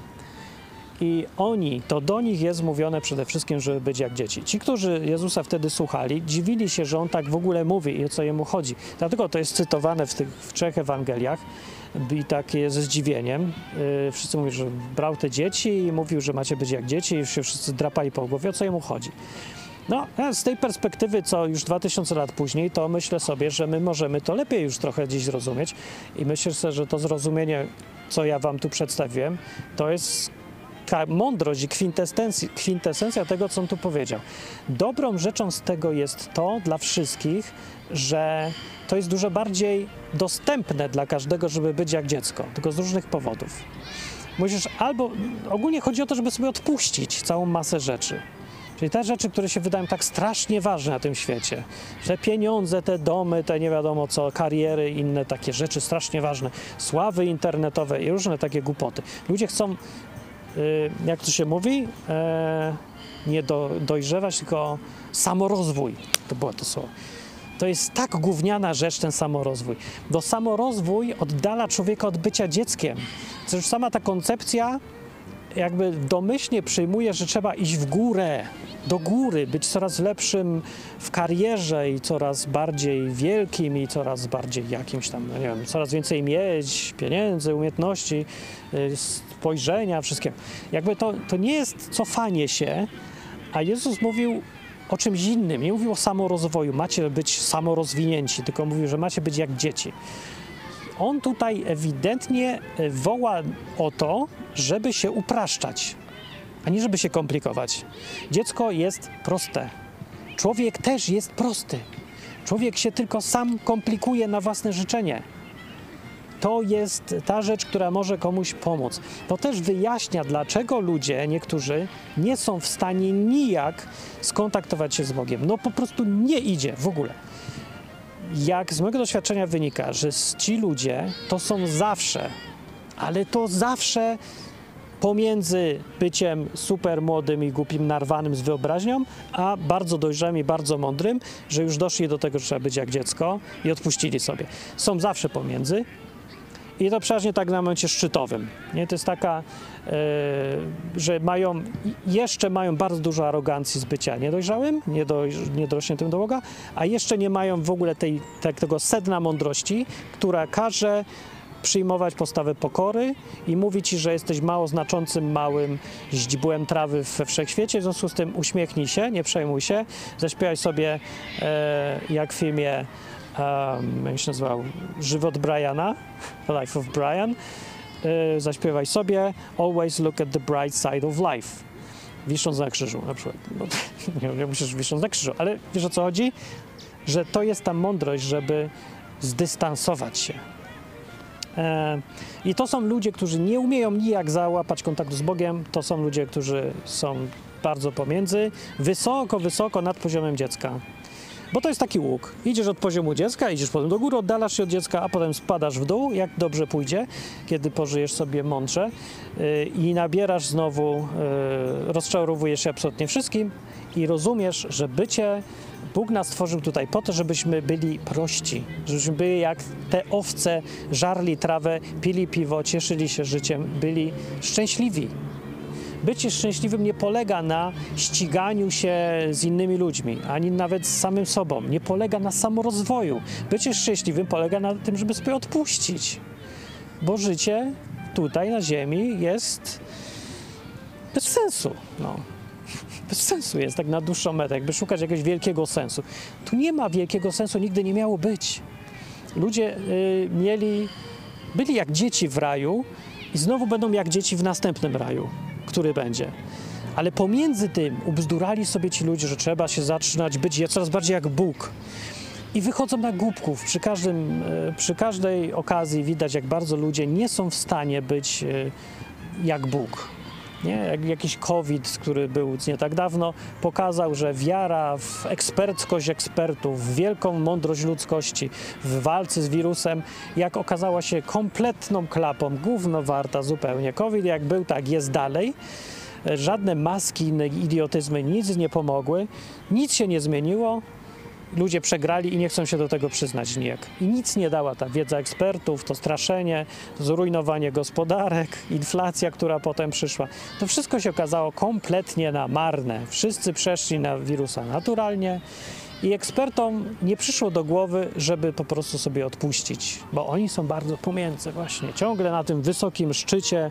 I oni, to do nich jest mówione przede wszystkim, żeby być jak dzieci. Ci, którzy Jezusa wtedy słuchali, dziwili się, że On tak w ogóle mówi i o co Jemu chodzi. Dlatego to jest cytowane w tych w trzech Ewangeliach i takie ze zdziwieniem. Yy, wszyscy mówią, że brał te dzieci i mówił, że macie być jak dzieci i się wszyscy drapali po głowie, o co Jemu chodzi. No, z tej perspektywy, co już dwa tysiące lat później, to myślę sobie, że my możemy to lepiej już trochę dziś zrozumieć i myślę sobie, że to zrozumienie, co ja wam tu przedstawiłem, to jest mądrość i kwintesencja, kwintesencja tego, co on tu powiedział. Dobrą rzeczą z tego jest to dla wszystkich, że to jest dużo bardziej dostępne dla każdego, żeby być jak dziecko, tylko z różnych powodów. Musisz albo, ogólnie chodzi o to, żeby sobie odpuścić całą masę rzeczy. Czyli te rzeczy, które się wydają tak strasznie ważne na tym świecie. Te pieniądze, te domy, te nie wiadomo co, kariery, inne takie rzeczy strasznie ważne, sławy internetowe i różne takie głupoty. Ludzie chcą, jak to się mówi, nie do, dojrzewać, tylko samorozwój. To było to słowo. To jest tak gówniana rzecz, ten samorozwój. Bo samorozwój oddala człowieka od bycia dzieckiem. To już sama ta koncepcja jakby domyślnie przyjmuje, że trzeba iść w górę, do góry, być coraz lepszym w karierze i coraz bardziej wielkim i coraz bardziej jakimś tam, no nie wiem, coraz więcej mieć, pieniędzy, umiejętności, spojrzenia, wszystkiego. Jakby to, to nie jest cofanie się, a Jezus mówił o czymś innym. Nie mówił o samorozwoju, macie być samorozwinięci, tylko mówił, że macie być jak dzieci. On tutaj ewidentnie woła o to, żeby się upraszczać, a nie żeby się komplikować. Dziecko jest proste. Człowiek też jest prosty. Człowiek się tylko sam komplikuje na własne życzenie. To jest ta rzecz, która może komuś pomóc. To też wyjaśnia, dlaczego ludzie, niektórzy, nie są w stanie nijak skontaktować się z Bogiem. No po prostu nie idzie w ogóle. Jak z mojego doświadczenia wynika, że ci ludzie to są zawsze, ale to zawsze pomiędzy byciem super młodym i głupim, narwanym z wyobraźnią, a bardzo dojrzałym i bardzo mądrym, że już doszli do tego, że trzeba być jak dziecko i odpuścili sobie. Są zawsze pomiędzy i to przeważnie tak na momencie szczytowym. Nie? To jest taka, yy, że mają, jeszcze mają bardzo dużo arogancji z bycia niedojrzałym, niedoj, niedorośniętym do Boga, a jeszcze nie mają w ogóle tej, tej, tego sedna mądrości, która każe przyjmować postawę pokory i mówi ci, że jesteś mało znaczącym, małym źdźbłem trawy we wszechświecie, w związku z tym uśmiechnij się, nie przejmuj się, zaśpiewaj sobie e, jak w filmie, um, jak się nazywał, Żywot Briana, Life of Brian, e, zaśpiewaj sobie Always look at the bright side of life, wisząc na krzyżu na przykład. No, nie, nie musisz wisząc na krzyżu, ale wiesz o co chodzi? Że to jest ta mądrość, żeby zdystansować się. I to są ludzie, którzy nie umieją nijak załapać kontaktu z Bogiem, to są ludzie, którzy są bardzo pomiędzy, wysoko, wysoko nad poziomem dziecka. Bo to jest taki łuk. Idziesz od poziomu dziecka, idziesz potem do góry, oddalasz się od dziecka, a potem spadasz w dół, jak dobrze pójdzie, kiedy pożyjesz sobie mądrze yy, i nabierasz znowu, yy, rozczarowujesz się absolutnie wszystkim i rozumiesz, że bycie, Bóg nas stworzył tutaj po to, żebyśmy byli prości, żebyśmy byli jak te owce, żarli trawę, pili piwo, cieszyli się życiem, byli szczęśliwi. Bycie szczęśliwym nie polega na ściganiu się z innymi ludźmi, ani nawet z samym sobą. Nie polega na samorozwoju. Bycie szczęśliwym polega na tym, żeby sobie odpuścić. Bo życie tutaj na ziemi jest bez sensu. No. Bez sensu jest tak na dłuższą metę, jakby szukać jakiegoś wielkiego sensu. Tu nie ma wielkiego sensu, nigdy nie miało być. Ludzie y, mieli, byli jak dzieci w raju i znowu będą jak dzieci w następnym raju, który będzie. Ale pomiędzy tym ubzdurali sobie ci ludzie, że trzeba się zaczynać być coraz bardziej jak Bóg. I wychodzą na głupków. Przy, każdym, przy każdej okazji widać, jak bardzo ludzie nie są w stanie być jak Bóg. Nie? Jak jakiś COVID, który był nie tak dawno, pokazał, że wiara w eksperckość ekspertów, w wielką mądrość ludzkości, w walce z wirusem, jak okazała się kompletną klapą, gówno warta zupełnie. COVID jak był, tak jest dalej. Żadne maski, inne idiotyzmy nic nie pomogły, nic się nie zmieniło. Ludzie przegrali i nie chcą się do tego przyznać nijak. I nic nie dała ta wiedza ekspertów, to straszenie, to zrujnowanie gospodarek, inflacja, która potem przyszła. To wszystko się okazało kompletnie na marne. Wszyscy przeszli na wirusa naturalnie i ekspertom nie przyszło do głowy, żeby po prostu sobie odpuścić, bo oni są bardzo pomiędzy właśnie, ciągle na tym wysokim szczycie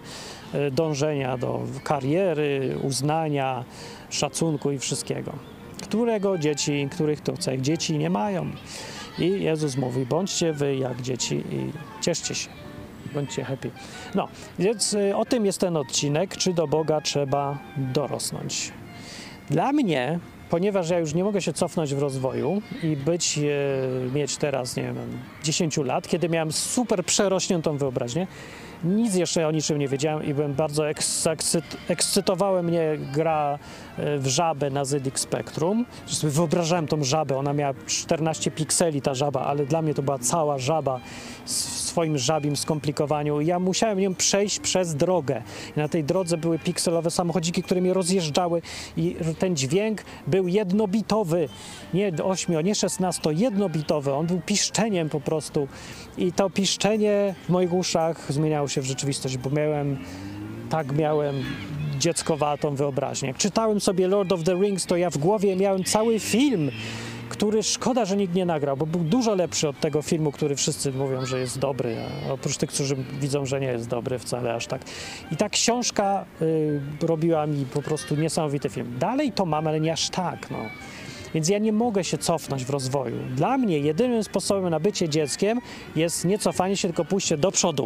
dążenia do kariery, uznania, szacunku i wszystkiego. Którego dzieci, których to cech dzieci nie mają. I Jezus mówi, bądźcie wy jak dzieci i cieszcie się, bądźcie happy. No, więc o tym jest ten odcinek, czy do Boga trzeba dorosnąć. Dla mnie, ponieważ ja już nie mogę się cofnąć w rozwoju i być, e, mieć teraz, nie wiem, dziesięć lat, kiedy miałem super przerośniętą wyobraźnię, nic jeszcze o niczym nie wiedziałem i byłem bardzo ekscyt, ekscytowała mnie gra w żabę na Z X Spectrum. Że sobie wyobrażałem tą żabę, ona miała czternaście pikseli ta żaba, ale dla mnie to była cała żaba w swoim żabim skomplikowaniu. I ja musiałem nią przejść przez drogę. I na tej drodze były pikselowe samochodziki, które mnie rozjeżdżały i ten dźwięk był jednobitowy, nie ośmio, nie szesnasto, jednobitowy. On był piszczeniem po prostu i to piszczenie w moich uszach zmieniało się w rzeczywistość, bo miałem, tak miałem dzieckowatą wyobraźnię. Jak czytałem sobie Lord of the Rings, to ja w głowie miałem cały film, który szkoda, że nikt nie nagrał, bo był dużo lepszy od tego filmu, który wszyscy mówią, że jest dobry, a oprócz tych, którzy widzą, że nie jest dobry wcale aż tak. I ta książka y, robiła mi po prostu niesamowity film. Dalej to mam, ale nie aż tak, no. Więc ja nie mogę się cofnąć w rozwoju. Dla mnie jedynym sposobem na bycie dzieckiem jest nie cofanie się, tylko pójście do przodu.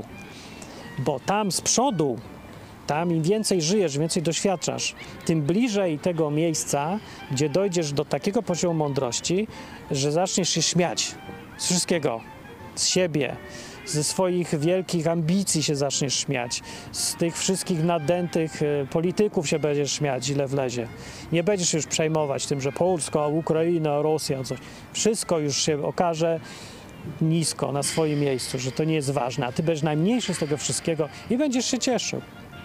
Bo tam z przodu, tam im więcej żyjesz, im więcej doświadczasz, tym bliżej tego miejsca, gdzie dojdziesz do takiego poziomu mądrości, że zaczniesz się śmiać z wszystkiego, z siebie, ze swoich wielkich ambicji się zaczniesz śmiać, z tych wszystkich nadętych y, polityków się będziesz śmiać, ile wlezie. Nie będziesz już przejmować tym, że Polska, Ukraina, Rosja, coś. Wszystko już się okaże nisko, na swoim miejscu, że to nie jest ważne, a ty będziesz najmniejszy z tego wszystkiego i będziesz się cieszył.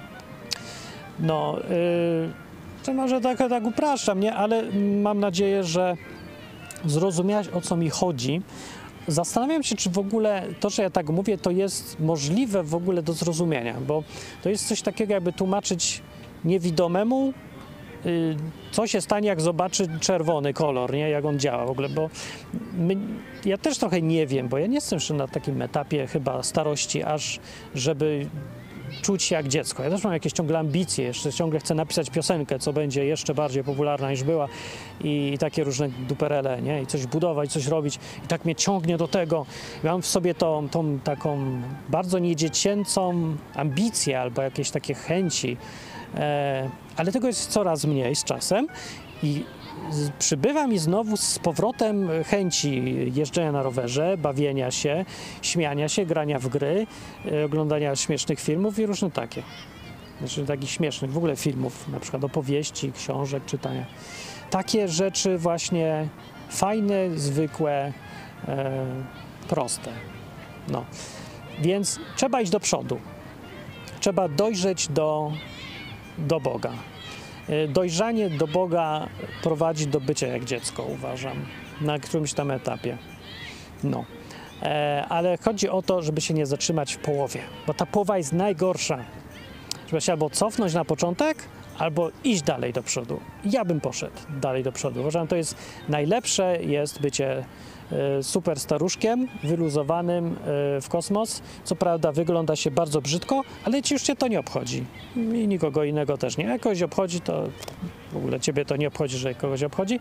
No, yy, to może tak, tak upraszczam, nie? Ale mam nadzieję, że zrozumiałeś, o co mi chodzi. Zastanawiam się, czy w ogóle to, że ja tak mówię, to jest możliwe w ogóle do zrozumienia, bo to jest coś takiego, jakby tłumaczyć niewidomemu, yy, co się stanie, jak zobaczy czerwony kolor, nie? Jak on działa w ogóle, bo my, ja też trochę nie wiem, bo ja nie jestem jeszcze na takim etapie chyba starości, aż żeby czuć się jak dziecko. Ja też mam jakieś ciągle ambicje, jeszcze ciągle chcę napisać piosenkę, co będzie jeszcze bardziej popularna niż była i, i takie różne duperele, nie? I coś budować, coś robić i tak mnie ciągnie do tego. Mam w sobie tą, tą taką bardzo niedziecięcą ambicję albo jakieś takie chęci, e, ale tego jest coraz mniej z czasem i przybywa mi znowu z powrotem chęci jeżdżenia na rowerze, bawienia się, śmiania się, grania w gry, oglądania śmiesznych filmów i różne takie. Znaczy takich śmiesznych w ogóle filmów, na przykład opowieści, książek, czytania. Takie rzeczy właśnie fajne, zwykłe, e, proste. No. Więc trzeba iść do przodu. Trzeba dojrzeć do, do Boga. Dojrzanie do Boga prowadzi do bycia jak dziecko, uważam, na którymś tam etapie. No, e, ale chodzi o to, żeby się nie zatrzymać w połowie, bo ta połowa jest najgorsza. Żeby się albo cofnąć na początek, albo iść dalej do przodu. Ja bym poszedł dalej do przodu. Uważam, to jest najlepsze, jest bycie e, super staruszkiem, wyluzowanym e, w kosmos. Co prawda wygląda się bardzo brzydko, ale ci już cię to nie obchodzi. I nikogo innego też nie. Jak kogoś obchodzi, to w ogóle ciebie to nie obchodzi, że kogoś obchodzi.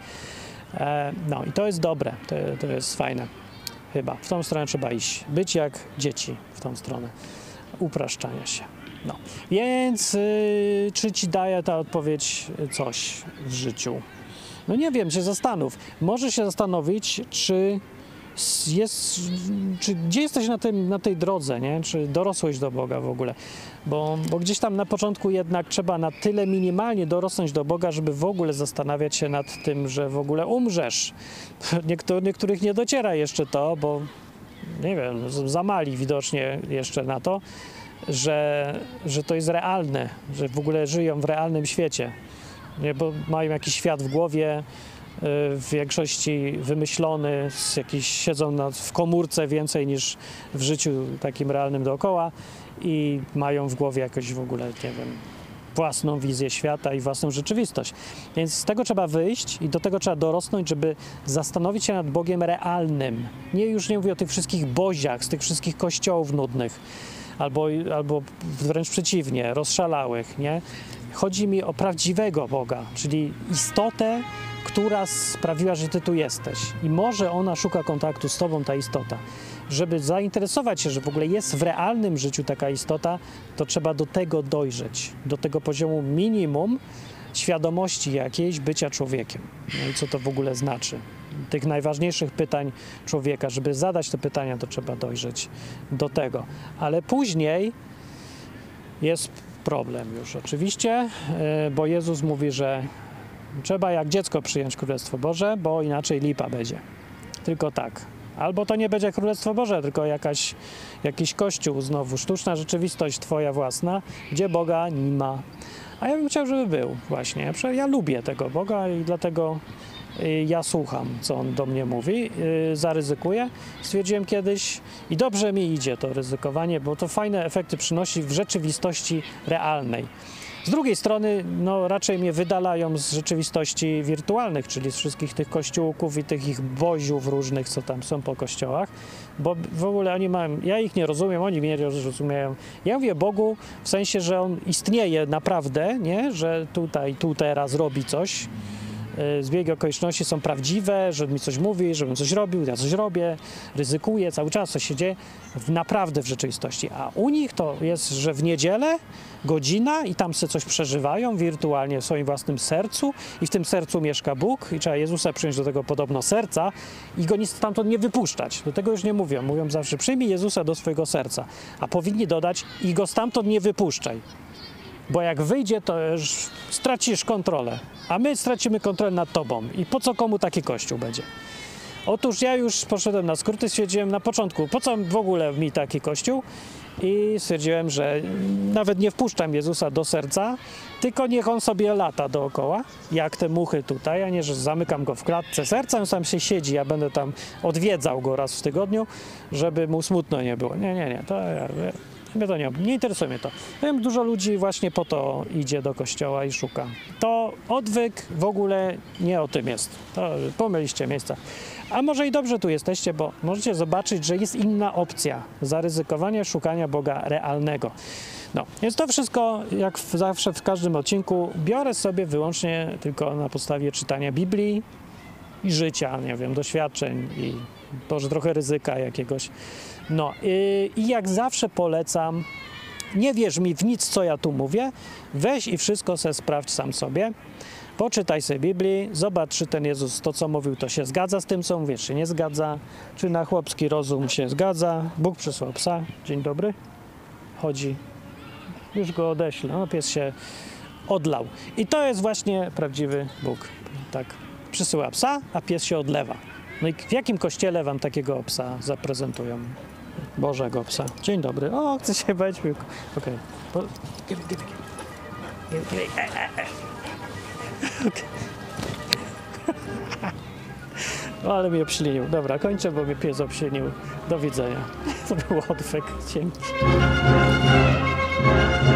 E, no i to jest dobre, to, to jest fajne. Chyba. W tą stronę trzeba iść. Być jak dzieci w tą stronę. Upraszczania się. No. Więc yy, czy ci daje ta odpowiedź coś w życiu? No nie wiem, się zastanów. Może się zastanowić, czy jest, czy gdzie jesteś na, tym, na tej drodze, nie? Czy dorosłeś do Boga w ogóle? Bo, bo gdzieś tam na początku jednak trzeba na tyle minimalnie dorosnąć do Boga, żeby w ogóle zastanawiać się nad tym, że w ogóle umrzesz. Niektórych, niektórych nie dociera jeszcze to, bo nie wiem, za mali widocznie jeszcze na to, że, że to jest realne, że w ogóle żyją w realnym świecie, nie? Bo mają jakiś świat w głowie, w większości wymyślony, jakiś, siedzą na, w komórce więcej niż w życiu takim realnym dookoła i mają w głowie jakoś w ogóle, nie wiem, własną wizję świata i własną rzeczywistość. Więc z tego trzeba wyjść i do tego trzeba dorosnąć, żeby zastanowić się nad Bogiem realnym. Nie, już nie mówię o tych wszystkich boziach, z tych wszystkich kościołów nudnych, albo, albo wręcz przeciwnie, rozszalałych, nie? Chodzi mi o prawdziwego Boga, czyli istotę, która sprawiła, że ty tu jesteś. I może ona szuka kontaktu z tobą, ta istota. Żeby zainteresować się, że w ogóle jest w realnym życiu taka istota, to trzeba do tego dojrzeć, do tego poziomu minimum świadomości jakiejś bycia człowiekiem. No i co to w ogóle znaczy? Tych najważniejszych pytań człowieka, żeby zadać te pytania, to trzeba dojrzeć do tego. Ale później jest problem już oczywiście, bo Jezus mówi, że trzeba jak dziecko przyjąć Królestwo Boże, bo inaczej lipa będzie. Tylko tak. Albo to nie będzie Królestwo Boże, tylko jakaś, jakiś kościół znowu, sztuczna rzeczywistość twoja własna, gdzie Boga nie ma. A ja bym chciał, żeby był właśnie. Ja lubię tego Boga i dlatego ja słucham, co On do mnie mówi, zaryzykuję. Stwierdziłem kiedyś i dobrze mi idzie to ryzykowanie, bo to fajne efekty przynosi w rzeczywistości realnej. Z drugiej strony, no raczej mnie wydalają z rzeczywistości wirtualnych, czyli z wszystkich tych kościółków i tych ich boziów różnych, co tam są po kościołach, bo w ogóle oni mają, ja ich nie rozumiem, oni mnie nie rozumieją. Ja mówię Bogu w sensie, że On istnieje naprawdę, nie? Że tutaj, tu teraz robi coś. Zbiegi okoliczności są prawdziwe, że mi coś mówi, żebym coś robił, ja coś robię, ryzykuję, cały czas coś się dzieje w, naprawdę w rzeczywistości. A u nich to jest, że w niedzielę godzina i tam sobie coś przeżywają wirtualnie w swoim własnym sercu i w tym sercu mieszka Bóg i trzeba Jezusa przyjąć do tego podobno serca i go nic stamtąd nie wypuszczać. Do tego już nie mówią. Mówią zawsze przyjmij Jezusa do swojego serca, a powinni dodać i go stamtąd nie wypuszczaj. Bo jak wyjdzie, to już stracisz kontrolę, a my stracimy kontrolę nad tobą. I po co komu taki kościół będzie? Otóż ja już poszedłem na skróty, stwierdziłem na początku, po co w ogóle mi taki kościół? I stwierdziłem, że nawet nie wpuszczam Jezusa do serca, tylko niech On sobie lata dookoła, jak te muchy tutaj, a nie, że zamykam Go w klatce serca, On sam się siedzi, ja będę tam odwiedzał Go raz w tygodniu, żeby Mu smutno nie było. Nie, nie, nie, to ja... Mnie to nie, nie interesuje mnie to. Wiem, dużo ludzi właśnie po to idzie do kościoła i szuka. To odwyk w ogóle nie o tym jest. To pomyliście miejsca. A może i dobrze tu jesteście, bo możecie zobaczyć, że jest inna opcja zaryzykowania szukania Boga realnego. No, więc to wszystko, jak zawsze w każdym odcinku, biorę sobie wyłącznie tylko na podstawie czytania Biblii i życia, nie wiem, doświadczeń i może trochę ryzyka jakiegoś. No yy, i jak zawsze polecam, nie wierz mi w nic, co ja tu mówię, weź i wszystko se sprawdź sam sobie, poczytaj sobie Biblii, zobacz, czy ten Jezus to, co mówił, to się zgadza z tym, co mówię, czy nie zgadza, czy na chłopski rozum się zgadza. Bóg przysłał psa, dzień dobry, chodzi, już go odeślę, no pies się odlał. I to jest właśnie prawdziwy Bóg, tak, przysyła psa, a pies się odlewa. No i w jakim kościele wam takiego psa zaprezentują? Bożego psa. Dzień dobry. O, chcę się bać. Okej. Okay. O, ale mnie obślinił. Dobra, kończę, bo mnie pies obślinił. Do widzenia. To był odwyk. Dzięki.